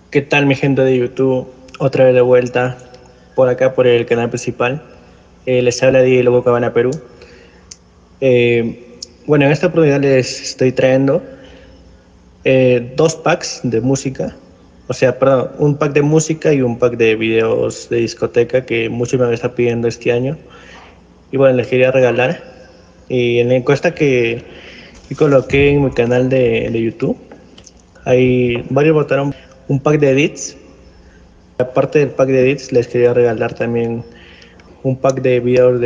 ¿Qué tal mi gente de YouTube? Otra vez de vuelta por acá por el canal principal. Les habla Diego Lobo Cabana, Perú. Bueno, en esta oportunidad les estoy trayendo dos packs de música. O sea, perdón, un pack de música y un pack de videos de discoteca que muchos me han estado pidiendo este año. Y bueno, les quería regalar. Y en la encuesta que coloqué en mi canal de YouTube, hay varios votaron un pack de edits. Aparte del pack de edits, les quería regalar también un pack de videos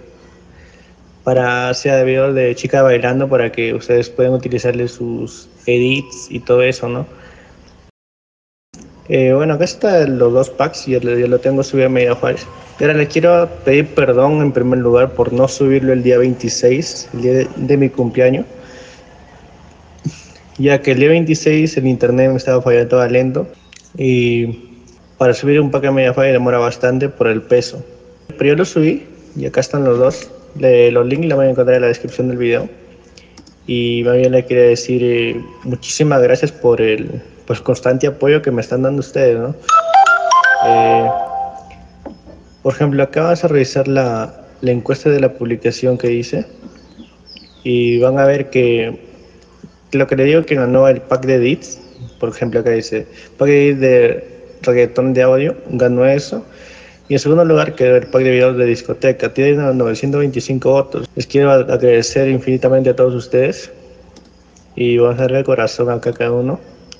de videos de chica bailando para que ustedes puedan utilizarle sus edits y todo eso, ¿no? Bueno, acá están los dos packs, yo lo tengo subido a Mediafire. Y ahora les quiero pedir perdón en primer lugar por no subirlo el día 26, el día de mi cumpleaños, ya que el día 26 el internet me estaba fallando todo lento y para subir un pack a Mediafire demora bastante por el peso. Pero yo lo subí y acá están los dos. Los links los van a encontrar en la descripción del video. Y más bien le quería decir muchísimas gracias por el constante apoyo que me están dando ustedes, ¿no? Por ejemplo, acá vas a revisar la encuesta de la publicación que hice y van a ver que lo que le digo que ganó el pack de edits. Por ejemplo, acá dice pack de edits de reggaetón de audio, ganó eso. Y en segundo lugar quedó el pack de videos de discoteca, tiene 925 votos. Les quiero agradecer infinitamente a todos ustedes y vamos a darle el corazón acá a cada uno.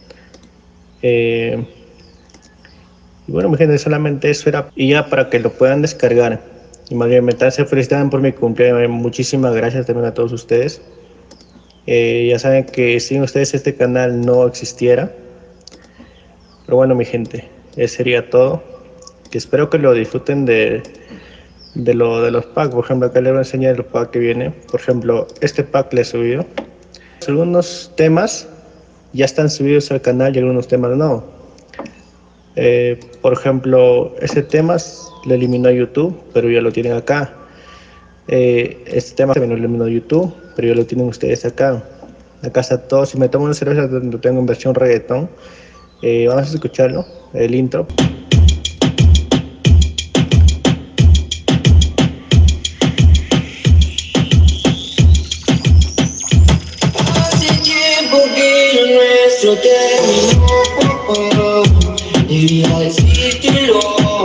Y bueno, mi gente, solamente eso era, y ya para que lo puedan descargar. Y más bien, se felicitan por mi cumpleaños. Muchísimas gracias también a todos ustedes. Ya saben que sin ustedes este canal no existiera. Pero bueno, mi gente, eso sería todo. Que espero que lo disfruten de los packs. Por ejemplo, acá les voy a enseñar el pack que viene. Por ejemplo, este pack le he subido. Algunos temas ya están subidos al canal y algunos temas no. Por ejemplo, este tema lo eliminó YouTube, pero ya lo tienen acá. Este tema también lo eliminó YouTube, pero ya lo tienen ustedes acá. Acá está todo. Si me tomo una cerveza, lo tengo en versión reggaetón. Vamos a escucharlo, el intro. Terminó, debía decírtelo.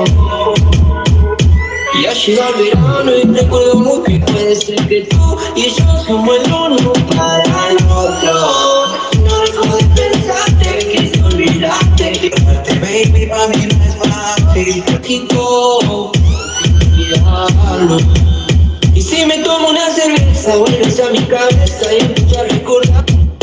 Ya llega el verano y recuerdo muy bien. Puede ser que tú y yo somos el uno para el otro. No dejo de pensarte, que te olvidaste. Baby, para mí no es fácil. Quito, y si me tomo una cerveza, vuelves a mi cabeza y empiezo a recordar.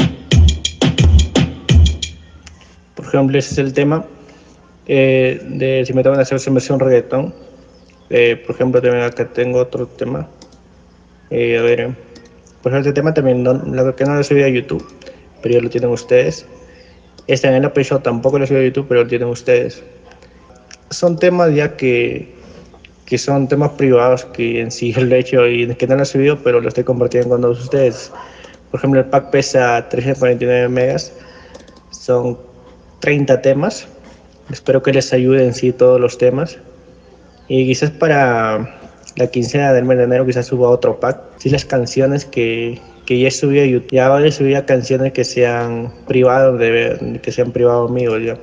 Por ejemplo, ese es el tema de si me toman a hacer en versión reggaetón. Por ejemplo, también acá tengo otro tema. A ver, por ejemplo, este tema también lo que no lo subí a YouTube, pero ya lo tienen ustedes. Este en el episodio tampoco lo subí a YouTube, pero lo tienen ustedes. Son temas ya que son temas privados que en sí lo he hecho y que no lo he subido, pero lo estoy compartiendo con todos ustedes. Por ejemplo, el pack pesa 349 megas. Son 30 temas. Espero que les ayude en sí todos los temas. Y quizás para la quincena del mes de enero quizás suba otro pack. Sí, las canciones que ya subí a YouTube. Ya ahora subí a canciones que sean privados, que sean privados amigos ya.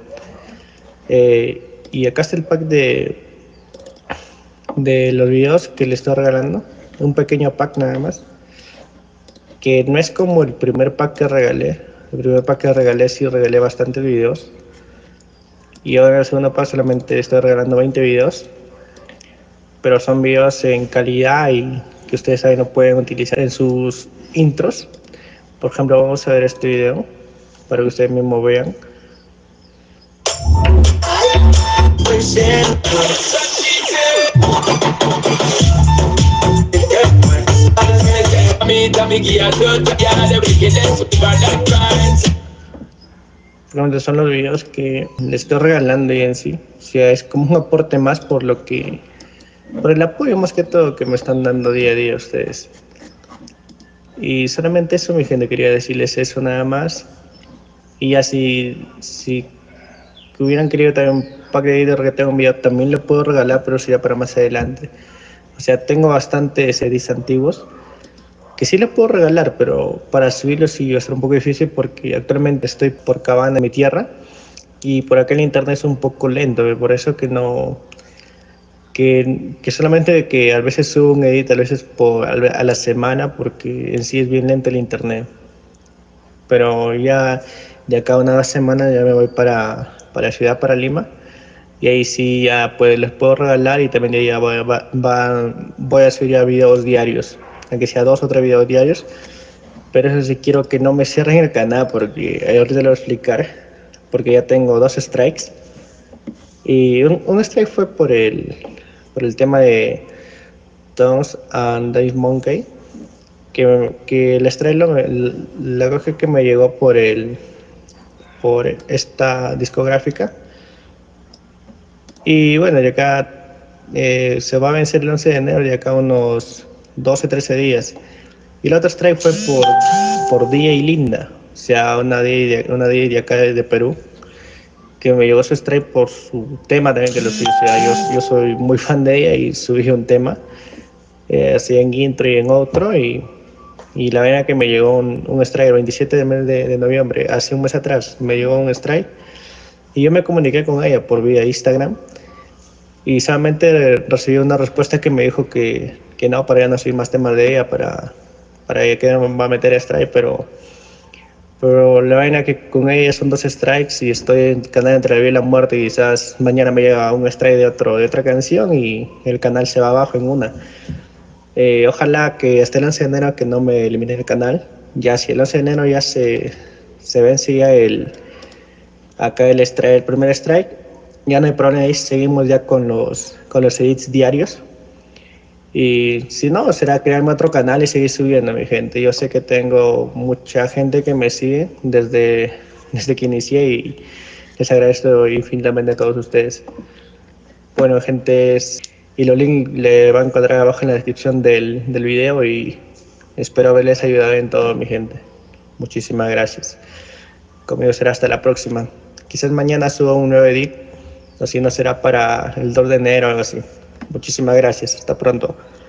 Y acá está el pack de los videos que les estoy regalando. Un pequeño pack nada más. Que no es como el primer pack que regalé. El primer pack que regalé sí regalé bastantes videos. Y ahora en el segundo pack solamente estoy regalando 20 videos. Pero son videos en calidad y que ustedes saben no pueden utilizar en sus intros. Por ejemplo, vamos a ver este video para que ustedes mismos vean. Son los videos que les estoy regalando y en sí, o sea, es como un aporte más por el apoyo más que todo que me están dando día a día ustedes. Y solamente eso, mi gente, quería decirles eso nada más. Y ya si que hubieran querido también un pack de edit de reggaetón en video, también lo puedo regalar, pero sería para más adelante. O sea, tengo bastantes edits antiguos que sí los puedo regalar, pero para subirlos sí va a ser un poco difícil porque actualmente estoy por Cabana, mi tierra, y por acá el internet es un poco lento, por eso que no, que solamente que a veces subo un edit, a veces a la semana, porque en sí es bien lento el internet. Pero ya de acá a una 2 semanas ya me voy para la ciudad, para Lima, y ahí sí ya pues les puedo regalar y también ya voy a subir ya videos diarios, aunque sea 2 o 3 videos diarios. Pero eso sí quiero que no me cierren el canal porque ahorita lo voy a explicar, porque ya tengo 2 strikes. Y un strike fue por el tema de Tones and Dave Monkey, que el strike la cosa que me llegó por esta discográfica. Y bueno, ya acá se va a vencer el 11 de enero, ya acá unos 12-13 días. Y el otro strike fue por DJ Linda, o sea, una DJ de acá de Perú, que me llegó su strike por su tema también que lo hice. O sea, yo soy muy fan de ella y subí un tema, así en intro y en otro, y la verdad que me llegó un strike el 27 de noviembre, hace un mes atrás, me llegó un strike, y yo me comuniqué con ella por vía Instagram, y solamente recibí una respuesta que me dijo que no, para ya no subir más temas de ella, para ella que no me va a meter strike, pero la vaina que con ella son 2 strikes y estoy en el canal entre la vida y la muerte, y quizás mañana me llega un strike de otra canción y el canal se va abajo en una. Ojalá que hasta el 11 de enero que no me elimine el canal. Ya si el 11 de enero ya se vence ya acá el strike, el primer strike, ya no hay problema, ahí seguimos ya con los edits diarios. Y si no, será crearme otro canal y seguir subiendo, mi gente. Yo sé que tengo mucha gente que me sigue desde que inicié, y les agradezco infinitamente a todos ustedes. Bueno, gente, y los links le van a encontrar abajo en la descripción del video, y espero haberles ayudado en todo, mi gente. Muchísimas gracias. Conmigo será hasta la próxima. Quizás mañana suba un nuevo edit, o si no será para el 2 de enero o algo así. Muchísimas gracias. Hasta pronto.